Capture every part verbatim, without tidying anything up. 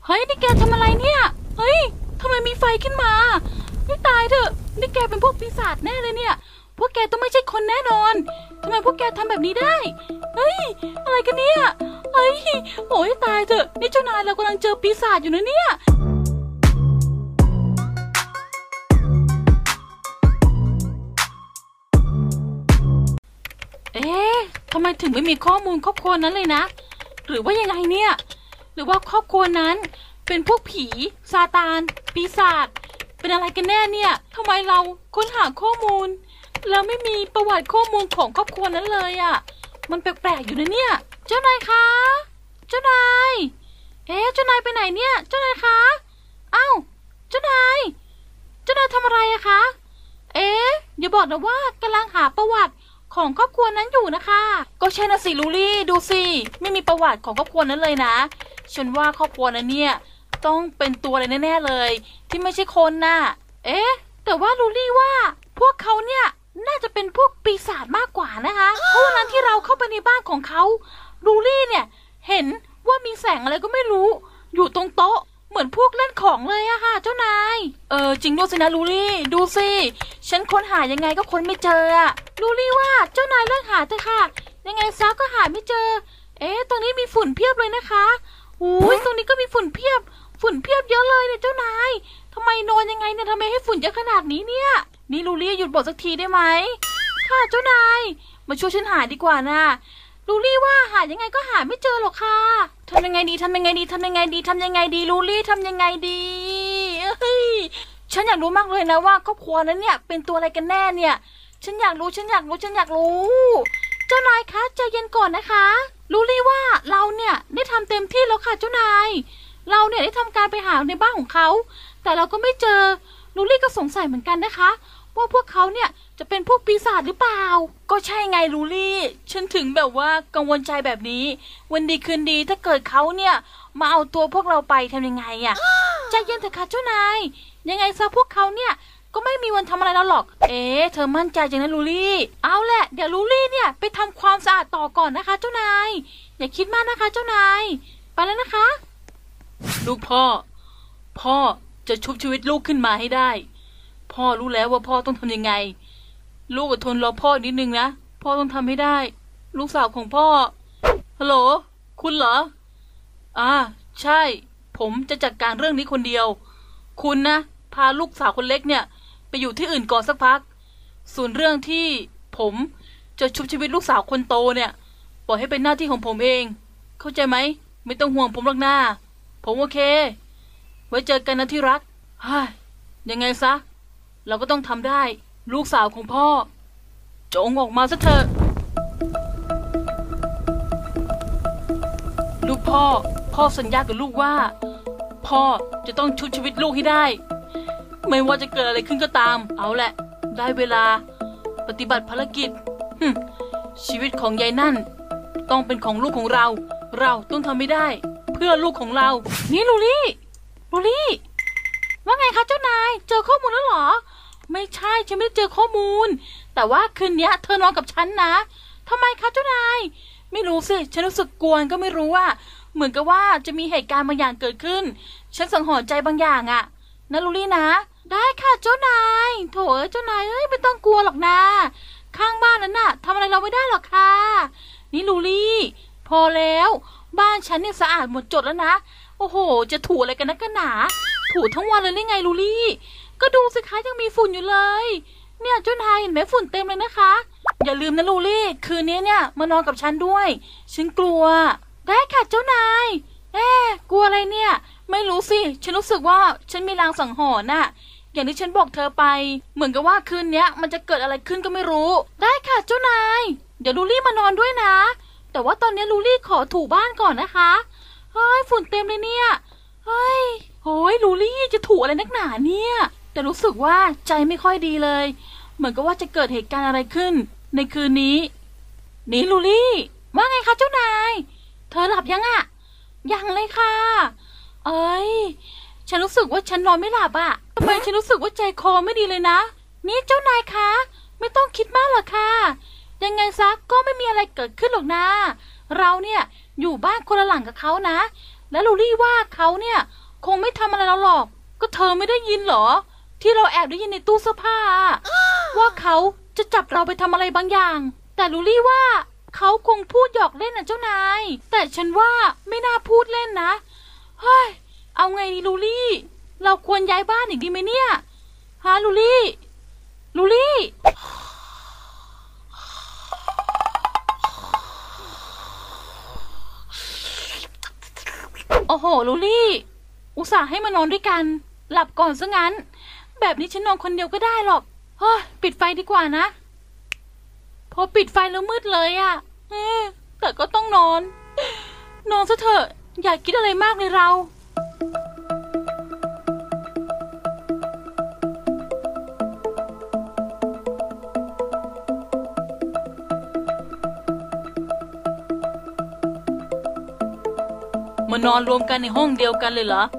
เฮ้ยนี่แกทำอะไรเนี่ยเฮ้ยทำไมมีไฟขึ้นมาไม่ตายเถอะนี่แกเป็นพวกปีศาจแน่เลยเนี่ยพวกแกต้องไม่ใช่คนแน่นอนทำไมพวกแกทำแบบนี้ได้เฮ้ยอะไรกันเนี่ยเฮ้ยโอ้ยตายเถอะนี่เจ้านายเรากำลังเจอปีศาจอยู่นะเนี่ยเอ๊ะทำไมถึงไม่มีข้อมูลครอบครัวนั้นเลยนะหรือว่ายังไงเนี่ยหรือว่าครอบครัวนั้นเป็นพวกผีซาตานปีศาจเป็นอะไรกันแน่เนี่ยทำไมเราค้นหาข้อมูลแล้วไม่มีประวัติข้อมูลของครอบครัวนั้นเลยอ่ะมันแปลกๆอยู่นะเนี่ยเจ้านายคะเจ้านายเอ๊ะเจ้านายไปไหนเนี่ยเจ้านายคะอ้าวเจ้านายเจ้านายทำอะไรอะคะเอ๊ะอย่าบอกนะว่ากำลังหาประวัติของครอบครัวนั้นอยู่นะคะก็ใช่นะสิลูลี่ดูสิไม่มีประวัติของครอบครัวนั้นเลยนะฉันว่าครอบครัวนั้นเนี่ยต้องเป็นตัวอะไรแน่ๆเลยที่ไม่ใช่คนน่ะเอ๊ะแต่ว่าลูลี่ว่าพวกเขาเนี่ยน่าจะเป็นพวกปีศาจมากกว่านะคะเพราะวันนั้นที่เราเข้าไปในบ้านของเขาลูลี่เนี่ยเห็นว่ามีแสงอะไรก็ไม่รู้อยู่ตรงโต๊ะเหมือนพวกเล่นของเลยอะค่ะเจ้านายเออจริงด้วยสินะลูลี่ดูสิฉันค้นหายังไงก็ค้นไม่เจออะลูลี่ว่าเจ้านายเลิกหาเถอะค่ะยังไงซะก็หาไม่เจอเอ๊ะตรงนี้มีฝุ่นเพียบเลยนะคะโอ้ยตรงนี้ก็มีฝุ่นเพียบฝุ่นเพียบเยอะเลยเนี่ยเจ้านายทำไมนอนยังไงเนี่ยทำไมให้ฝุ่นเยอะขนาดนี้เนี่ยนี่ลูลี่หยุดบอกสักทีได้ไหมค่ะเจ้านายมาช่วยฉันหาดีกว่านะลูลี่ว่าหายังไงก็หาไม่เจอหรอกค่ะทำยังไงดีทำยังไงดีทำยังไงดีทำยังไงดีลูลี่ทำยังไงดีเฮ้ยฉันอยากรู้มากเลยนะว่าครอบครัวนั้นเนี่ยเป็นตัวอะไรกันแน่เนี่ยฉันอยากรู้ฉันอยากรู้ฉันอยากรู้เจ้านายคะใจเย็นก่อนนะคะลูลี่ว่าเราเนี่ยได้ทำเต็มที่แล้วค่ะเจ้านายเราเนี่ยได้ทำการไปหาในบ้านของเขาแต่เราก็ไม่เจอลูลี่ก็สงสัยเหมือนกันนะคะว่าพวกเขาเนี่ยจะเป็นพวกปีศาจหรือเปล่าก็ใช่ไงลูลี่ฉันถึงแบบว่ากังวลใจแบบนี้วันดีคืนดีถ้าเกิดเขาเนี่ยมาเอาตัวพวกเราไปทำยังไงอะใจเย็นเถอะค่ะเจ้านายยังไงซะพวกเขาเนี่ยก็ไม่มีวันทำอะไรเราหรอกเอ๊ะเธอมั่นใจจังนะลูลี่เอาแหละเดี๋ยวลูลี่เนี่ยไปทำความสะอาดต่อก่อนนะคะเจ้านายอย่าคิดมากนะคะเจ้านายไปแล้วนะคะลูกพ่อพ่อจะชุบชีวิตลูกขึ้นมาให้ได้พ่อรู้แล้วว่าพ่อต้องทำยังไงลูกอดทนรอพ่อนิดนึงนะพ่อต้องทำให้ได้ลูกสาวของพ่อฮัลโหลคุณเหรออ่าใช่ผมจะจัดการเรื่องนี้คนเดียวคุณนะพาลูกสาวคนเล็กเนี่ยไปอยู่ที่อื่นก่อนสักพักส่วนเรื่องที่ผมจะชุบชีวิตลูกสาวคนโตเนี่ยปล่อยให้เป็นหน้าที่ของผมเองเข้าใจไหมไม่ต้องห่วงผมหรอกนะผมโอเคไว้เจอกันนะที่รักฮ่ายังไงซะเราก็ต้องทำได้ลูกสาวของพ่อจงออกมาซะเถอะลูกพ่อพ่อสัญญากับลูกว่าพ่อจะต้องชุบชีวิตลูกให้ได้ไม่ว่าจะเกิดอะไรขึ้นก็ตามเอาแหละได้เวลาปฏิบัติภารกิจชีวิตของยายนั่นต้องเป็นของลูกของเราเราต้องทำให้ได้เพื่อลูกของเรานี่ลูลี่ลูลี่ว่าไงคะเจ้านายเจอข้อมูลแล้วเหรอไม่ใช่ฉันไม่ได้เจอข้อมูลแต่ว่าคืนนี้เธอนอนกับฉันนะทำไมคะเจ้านายไม่รู้สิฉันรู้สึกกลัวก็ไม่รู้ว่าเหมือนกับว่าจะมีเหตุการณ์บางอย่างเกิดขึ้นฉันสังหรณ์ใจบางอย่างอะนะลูลี่นะได้ค่ะเจ้านายโถเจ้านายเอ้ยไม่ต้องกลัวหรอกนะข้างบ้านนั้นน่ะทำอะไรเราไม่ได้หรอกค่ะนี่ลูลี่พอแล้วบ้านฉันเนี่ยสะอาดหมดจดแล้วนะโอ้โหจะถูอะไรกันนักกันหนาถูทั้งวันเลยได้ไงลูลี่ก็ดูสิคะยังมีฝุ่นอยู่เลยเนี่ยเจ้านายเห็นไหมฝุ่นเต็มเลยนะคะอย่าลืมนะลูลี่คืนนี้เนี่ยมานอนกับฉันด้วยฉันกลัวได้ค่ะเจ้านายเอ๊ะกลัวอะไรเนี่ยไม่รู้สิฉันรู้สึกว่าฉันมีลางสังหรณ์น่ะอย่างที่ฉันบอกเธอไปเหมือนกับว่าคืนนี้มันจะเกิดอะไรขึ้นก็ไม่รู้ได้ค่ะเจ้านายเดี๋ยวลูลี่มานอนด้วยนะแต่ว่าตอนนี้ลูลี่ขอถูบ้านก่อนนะคะเฮ้ยฝุ่นเต็มเลยเนี่ยเฮ้ยโอ้ยลูลี่จะถูอะไรนักหนาเนี่ยแต่รู้สึกว่าใจไม่ค่อยดีเลยเหมือนกับว่าจะเกิดเหตุการณ์อะไรขึ้นในคืนนี้นี่ลูลี่ว่าไงคะเจ้านายเธอหลับยังอะยังเลยค่ะเอ้ยฉันรู้สึกว่าฉันนอนไม่หลับอะทำไมฉันรู้สึกว่าใจคอไม่ดีเลยนะนี่เจ้านายคะไม่ต้องคิดมากหรอกค่ะยังไงซะก็ไม่มีอะไรเกิดขึ้นหรอกนะเราเนี่ยอยู่บ้านคนละหลังกับเขานะแล้วลูลี่ว่าเขาเนี่ยคงไม่ทำอะไรเราหรอกก็เธอไม่ได้ยินเหรอที่เราแอบได้ยินในตู้เสื้อผ้าว่าเขาจะจับเราไปทำอะไรบางอย่างแต่ลูลี่ว่าเขาคงพูดหยอกเล่นนะเจ้านายแต่ฉันว่าไม่น่าพูดเล่นนะเฮ้ยเอาไงดีลูลี่เราควรย้ายบ้านอีกดีไหมเนี่ยฮะลูลี่ลูลี่โอ้โหลูลี่อุตส่าห์ให้มานอนด้วยกันหลับก่อนซะงั้นแบบนี้ฉันนอนคนเดียวก็ได้หรอกเฮ้ยปิดไฟดีกว่านะพอปิดไฟแล้วมืดเลยอะ่ะแต่ก็ต้องนอนนอนซะเถอะอย่าคิดอะไรมากเลยเรามานอนรวมกันในห้องเดียวกันเลยเหรอ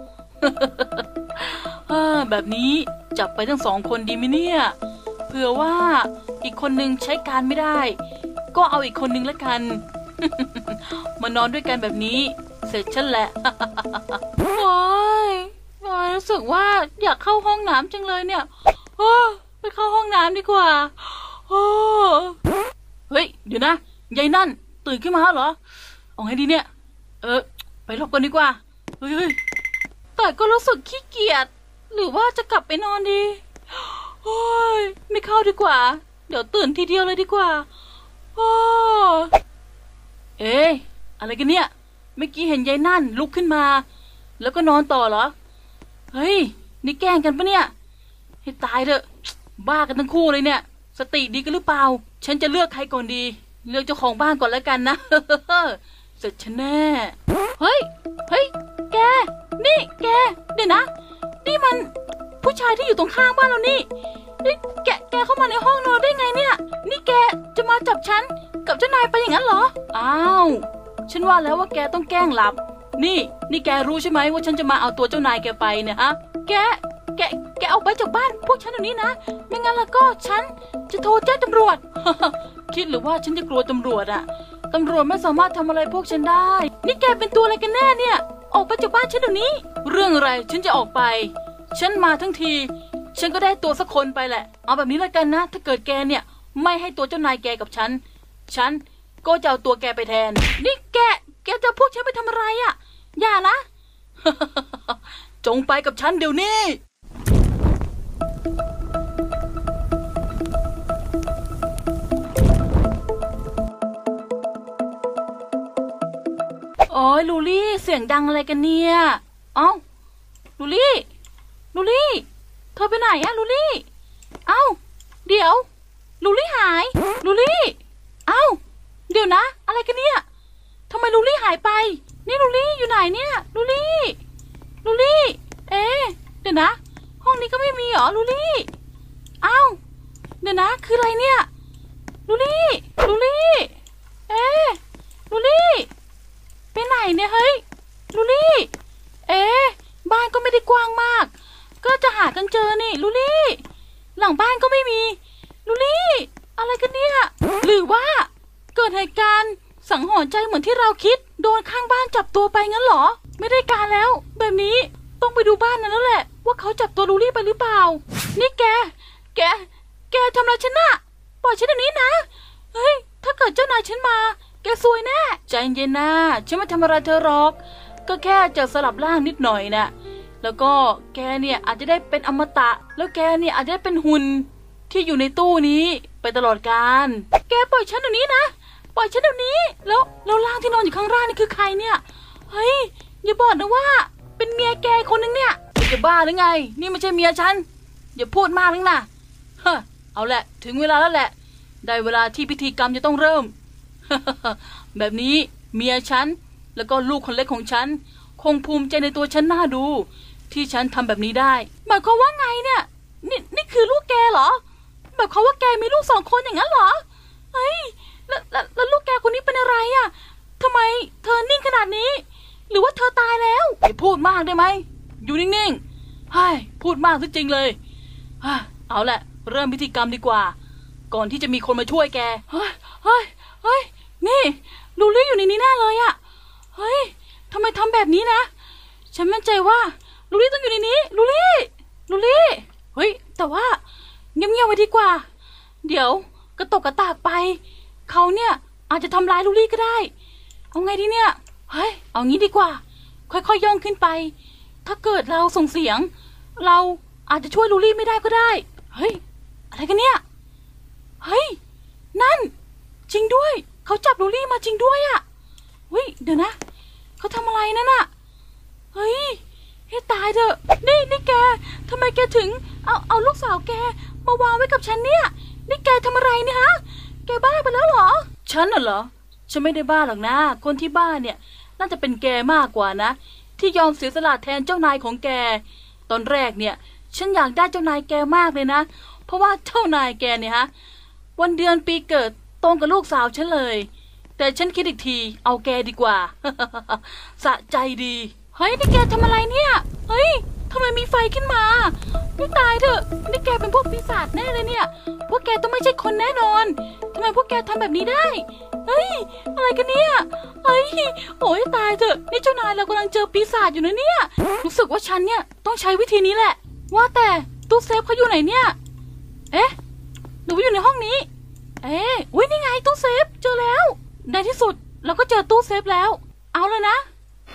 แบบนี้จับไปทั้งสองคนดีไหมเนี่ยเผื่อว่าอีกคนนึงใช้การไม่ได้ก็เอาอีกคนนึงละกัน มานอนด้วยกันแบบนี้เสร็จฉันแหละ โอ้ยโอ้ยรู้สึกว่าอยากเข้าห้องน้ำจังเลยเนี่ยโอ้ไปเข้าห้องน้ำดีกว่าโอ้เฮ้ยเดี๋ยวนะยายนั่นตื่นขึ้นมาเหรอเอาไงดีเนี่ยเออไปหลบกันดีกว่าเฮ้ยแต่ก็รู้สึกขี้เกียจหรือว่าจะกลับไปนอนดีโอ้ยไม่เข้าดีกว่าเดี๋ยวตื่นทีเดียวเลยดีกว่าโอ้เอ๊ะอะไรกันเนี่ยเมื่อกี้เห็นยายนั่นลุกขึ้นมาแล้วก็นอนต่อเหรอเฮ้ยนี่แกล้งกันปะเนี่ยให้ตายเถอะบ้ากันทั้งคู่เลยเนี่ยสติดีกันหรือเปล่าฉันจะเลือกใครก่อนดีเลือกเจ้าของบ้านก่อนแล้วกันนะเสร็จฉันแน่เฮ้ยเฮ้ยแกนี่แกเดี๋ยวนะนี่มันผู้ชายที่อยู่ตรงข้างบ้านเรานี่นี่แกแกเข้ามาในห้องนอนได้ไงเนี่ยนี่แกจะมาจับฉันกับเจ้านายไปอย่างนั้นเหรออ้าวฉันว่าแล้วว่าแกต้องแกล้งหลับนี่นี่แกรู้ใช่ไหมว่าฉันจะมาเอาตัวเจ้านายแกไปเนี่ยฮะแกแกแกเอาไปจากบ้านพวกฉันเดี๋ยวนี้นะไม่งั้นแล้วก็ฉันจะโทรแจ้งตำรวจ คิดหรือว่าฉันจะกลัวตำรวจอะตำรวจไม่สามารถทำอะไรพวกฉันได้นี่แกเป็นตัวอะไรกันแน่เนี่ยออกไปจากบ้านฉันเดี๋ยวนี้เรื่องอะไรฉันจะออกไปฉันมาทั้งทีฉันก็ได้ตัวสักคนไปแหละเอาแบบนี้แล้วกันนะถ้าเกิดแกเนี่ยไม่ให้ตัวเจ้านายแกกับฉันฉันก็จะเอาตัวแกไปแทนนี่แกแกจะพวกฉันไปทำอะไรอ่ะอย่านะ จงไปกับฉันเดี๋ยวนี้โอ้ยลูลี่เสียงดังอะไรกันเนี่ยเอ้าลูลี่ลูลี่เธอไปไหนอะลูลี่เอ้าเดี๋ยวลูลี่หายลูลี่เอ้าเดี๋ยวนะอะไรกันเนี่ยทำไมลูลี่หายไปนี่ลูลี่อยู่ไหนเนี่ยลูลี่ลูลี่เอ๊ะเดี๋ยวนะห้องนี้ก็ไม่มีหรอลูลี่เอ้าเดี๋ยวนะคืออะไรเนี่ยลูลี่ลูลี่เอ๊ะลูลี่ไปไหนเนี่ยเฮ้ยลูลี่เอ๊ะบ้านก็ไม่ได้กว้างมากก็จะหากันเจอนี่ลูลี่หลังบ้านก็ไม่มีลูลี่อะไรกันเนี่ยหรือว่าเกิดเหตุการณ์สังหรณ์ใจเหมือนที่เราคิดโดนข้างบ้านจับตัวไปงั้นเหรอไม่ได้การแล้วแบบนี้ต้องไปดูบ้านนั้นแล้วแหละว่าเขาจับตัวลูลี่ไปหรือเปล่านี่แกแกแกทำอะไรฉันน่ะปล่อยฉันเดี๋ยวนี้นะเฮ้ยถ้าเกิดเจ้านายฉันมาแกซวยแน่ใจเย็นนะฉันไม่ทำอะไรเธอหรอกก็แค่จะสลับร่างนิดหน่อยนะแล้วก็แกเนี่ยอาจจะได้เป็นอมตะแล้วแกเนี่ยอาจจะได้เป็นหุ่นที่อยู่ในตู้นี้ไปตลอดกาลแกปล่อยฉันเดี๋ยวนี้นะปล่อยฉันเดี๋ยวนี้แล้วแล้วร่างที่นอนอยู่ข้างล่างนี่คือใครเนี่ยเฮ้ยอย่าบอกนะว่าเป็นเมียแกคนนึงเนี่ยจะบ้าหรือไงนี่ไม่ใช่เมียฉันอย่าพูดมากนึงนะเฮ้อเอาแหละถึงเวลาแล้วแหละได้เวลาที่พิธีกรรมจะต้องเริ่ม แบบนี้เมียฉันแล้วก็ลูกคนเล็กของฉันคงภูมิใจในตัวฉันน่าดูที่ฉันทำแบบนี้ได้หมายความว่าไงเนี่ยนี่นี่คือลูกแกเหรอหมายความว่าแกมีลูกสองคนอย่างนั้นเหรอเฮ้ยแล้วแล้วแล้วลูกแกคนนี้เป็นอะไรอ่ะทำไมเธอนิ่งขนาดนี้หรือว่าเธอตายแล้วอย่าพูดมากได้ไหมอยู่นิ่งๆเฮ้ยพูดมากซะจริงเลยเอาแหละเริ่มพิธีกรรมดีกว่าก่อนที่จะมีคนมาช่วยแกเฮ้ยเฮ้ยเฮ้ยนี่ลูลี่อยู่ในนี้แน่เลยอ่ะเฮ้ยทำไมทำแบบนี้นะฉันมั่นใจว่าลูลี่ต้องอยู่ในนี้ลูลี่ลูลี่เฮ้ยแต่ว่าเงียบๆไว้ดีกว่าเดี๋ยวกระตกกระตากไปเขาเนี่ยอาจจะทำร้ายลูลี่ก็ได้เอาไงดีเนี่ยเฮ้ยเอางี้ดีกว่าค่อยๆย่องขึ้นไปถ้าเกิดเราส่งเสียงเราอาจจะช่วยลูลี่ไม่ได้ก็ได้เฮ้ยอะไรกันเนี่ยเฮ้ยนั่นจริงด้วยเขาจับลูลี่มาจริงด้วยอะเฮ้ยเดี๋ยวนะเขาทำอะไรนั่นอะเฮ้ยให้ตายเถอะนี่นี่แกทำไมแกถึงเอาเอาลูกสาวแกมาวางไว้กับฉันเนี่ยนี่แกทำอะไรเนี่ยฮะแกบ้าไปแล้วเหรอฉันน่ะเหรอฉันไม่ได้บ้าหรอกนะคนที่บ้าเนี่ยน่าจะเป็นแกมากกว่านะที่ยอมเสียสละแทนเจ้านายของแกตอนแรกเนี่ยฉันอยากได้เจ้านายแกมากเลยนะเพราะว่าเจ้านายแกเนี่ยฮะวันเดือนปีเกิดตรงกับลูกสาวฉันเลยแต่ฉันคิดอีกทีเอาแกดีกว่า สะใจดีเฮ้ยนี่แกทำอะไรเนี่ยเฮ้ยทำไมมีไฟขึ้นมาไม่ตายเถอะนี่แกเป็นพวกปีศาจแน่เลยเนี่ยพวกแกต้องไม่ใช่คนแน่นอนทำไมพวกแกทำแบบนี้ได้เฮ้ยอะไรกันเนี่ยเฮ้ยโอ้ยตายเถอะนี่เจ้านายเรากำลังเจอปีศาจอยู่นะเนี่ยรู้สึกว่าฉันเนี่ยต้องใช้วิธีนี้แหละว่าแต่ตู้เซฟเขาอยู่ไหนเนี่ยเอ๊ะหรือว่าอยู่ในห้องนี้เอ๊ะอุ้ยนี่ไงตู้เซฟเจอแล้วในที่สุดเราก็เจอตู้เซฟแล้วเอาเลยนะ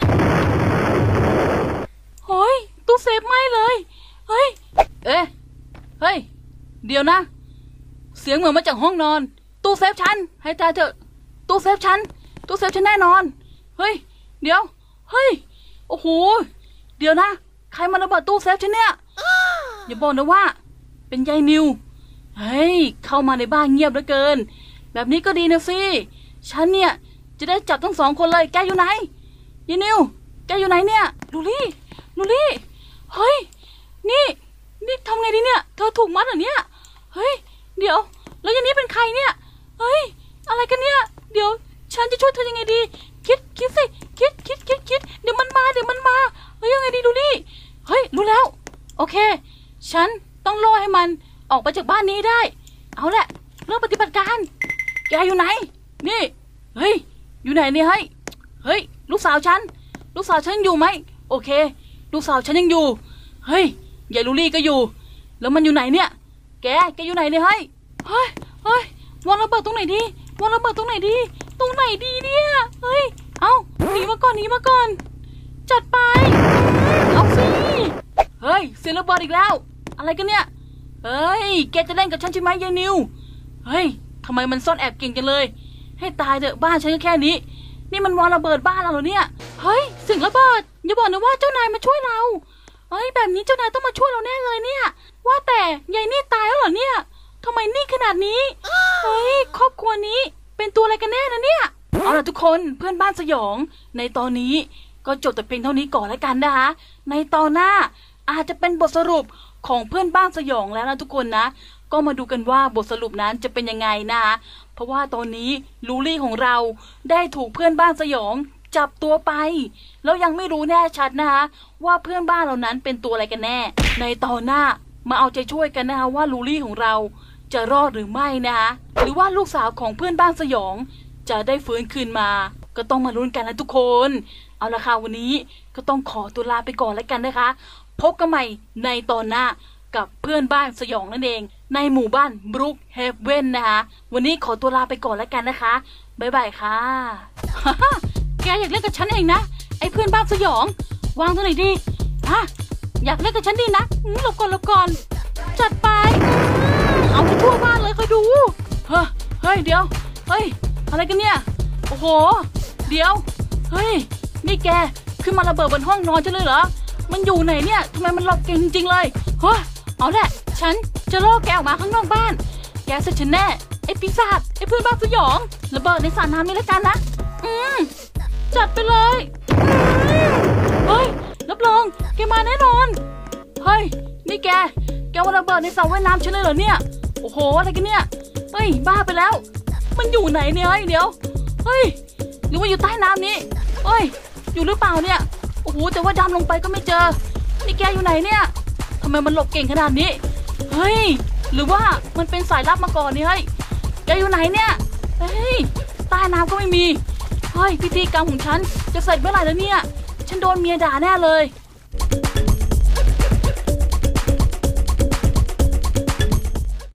เฮ้ยตู้เซฟไหม้เลยเฮ้ยเอ๊ะเฮ้ยเดี๋ยวนะเสียงเหมือนมาจากห้องนอนตู้เซฟฉันให้ตายเถอะตู้เซฟฉันตู้เซฟฉันแน่นอนเฮ้ยเดี๋ยวเฮ้ยโอ้โหเดี๋ยวนะใครมาระเบิดตู้เซฟฉันเนี่ยอย่าบอกนะว่าเป็นยายนิวเฮ้ยเข้ามาในบ้านเงียบเหลือเกินแบบนี้ก็ดีนะสิฉันเนี่ยจะได้จับทั้งสองคนเลยแกอยู่ไหนยายนิวแกอยู่ไหนเนี่ยลูลี่ลูลี่เฮ้ยนี่นี่ทำไงดีเนี่ยเธอถูกมัดเหรอเนี่ยเฮ้ยเดี๋ยวแล้วยายนี้เป็นใครเนี่ยเฮ้ยอะไรกันเนี่ยเดี๋ยวฉันจะช่วยเธอยังไงดีคิดคิดสิคิดคิดคิดคิดเดี๋ยวมันมาเดี๋ยวมันมาเฮ้ยยังไงดีลูลี่เฮ้ยรู้แล้วโอเคฉันต้องล่อให้มันออกไปจากบ้านนี้ได้เอาแหละเริ่มปฏิบัติการแกอยู่ไหนนี่เฮ้ยอยู่ไหนเนี่ยเฮ้ยเฮ้ยลูกสาวฉันลูกสาวฉันอยู่ไหมโอเคลูกสาวฉันยังอยู่เฮ้ยยายลูลี่ก็อยู่แล้วมันอยู่ไหนเนี่ยแกแกอยู่ไหนเนี่ยเฮ้ยเฮ้ยเฮ้ยวางระเบิดตรงไหนดีวางระเบิดตรงไหนดีตรงไหนดีเนี่ยเฮ้ยเอาหนีมาก่อนหนีมาก่อนจัดไปเอาสิเฮ้ยเสียงระเบิดอีกแล้วอะไรกันเนี่ยเฮ้ยแกจะเล่นกับฉันใช่ไหมยายนิวเฮ้ยทำไมมันซ่อนแอบเก่งจังเลยให้ตายเถอะบ้านฉันก็แค่นี้นี่มันวางระเบิดบ้านเราเหรอเนี่ยเฮ้ยเสียงระเบิดอย่าบอกนะว่าเจ้านายมาช่วยเราเฮ้ยแบบนี้เจ้านายต้องมาช่วยเราแน่เลยเนี่ยว่าแต่ยายนี่ตายแล้วเหรอเนี่ยทำไมนี่ขนาดนี้เฮ้ยครอบครัวนี้เป็นตัวอะไรกันแน่นะเนี่ยเอาล่ะทุกคนเพื่อนบ้านสยองในตอนนี้ก็จบแต่เพียงเท่านี้ก่อนแล้วกันนะคะในตอนหน้าอาจจะเป็นบทสรุปของเพื่อนบ้านสยองแล้วนะทุกคนนะก็มาดูกันว่าบทสรุปนั้นจะเป็นยังไงนะคะเพราะว่าตอนนี้ลูลี่ของเราได้ถูกเพื่อนบ้านสยองจับตัวไปแล้วยังไม่รู้แน่ชัดนะคะว่าเพื่อนบ้านเหล่านั้นเป็นตัวอะไรกันแน่ในตอนหน้ามาเอาใจช่วยกันนะคะว่าลูลี่ของเราจะรอดหรือไม่นะคะหรือว่าลูกสาวของเพื่อนบ้านสยองจะได้ฟื้นคืนมาก็ต้องมาลุ้นกันนะทุกคนเอาละค่ะวันนี้ก็ต้องขอตัวลาไปก่อนแล้วกันนะคะพบกันใหม่ในตอนหน้ากับเพื่อนบ้านสยองนั่นเองในหมู่บ้านบรูคเฮเว่นนะคะวันนี้ขอตัวลาไปก่อนแล้วกันนะคะบ๊ายบายค่ะ แกอยากเล่นกับฉันเองนะไอ้เพื่อนบ้านสยองวางตรงไหนดีฮะอยากเล่นกับฉันดีนะหลบก่อนหลบก่อนจัดไปเอาไปทั่วบ้านเลยคอยดูเฮ้ยเฮ้ยเดี๋ยวเฮ้ยอะไรกันเนี่ยโอ้โหเดี๋ยวเฮ้ยนี่แกขึ้นมาระเบิดบนห้องนอนฉันเลยเหรอมันอยู่ไหนเนี่ยทำไมมันหลอกเก่งจริงๆเลยเฮ้ยเอาแหละฉันจะล่อแกออกมาข้างนอกบ้านแกเสร็จฉันแน่ไอ้ปีศาจไอ้เพื่อนบ้านสยองระเบิดในสระน้ำนี่แล้วกันนะอืมจัดไปเลยอืมเฮ้ยรับรองแกมาแน่นอนเฮ้ยนี่แกแกว่าระเบิดในสระว่ายน้ำฉันเลยเหรอเนี่ยโอ้โหอะไรกันเนี่ยเฮ้ยบ้าไปแล้วมันอยู่ไหนเนี่ยเฮ้ยเดี๋ยวเฮ้ยหรือว่าอยู่ใต้น้ำนี้เฮ้ยอยู่หรือเปล่าเนี่ยโอ้โหแต่ว่าดำลงไปก็ไม่เจอนี่แกอยู่ไหนเนี่ยทำไมมันหลบเก่งขนาดนี้เฮ้ยหรือว่ามันเป็นสายลับมาก่อนนี่เฮ้ยแกอยู่ไหนเนี่ยเฮ้ยใต้น้ำก็ไม่มีเฮ้ยพิธีกรรมของฉันจะเสร็จเมื่อไหร่แล้วเนี่ยฉันโดนเมียด่าแน่เลย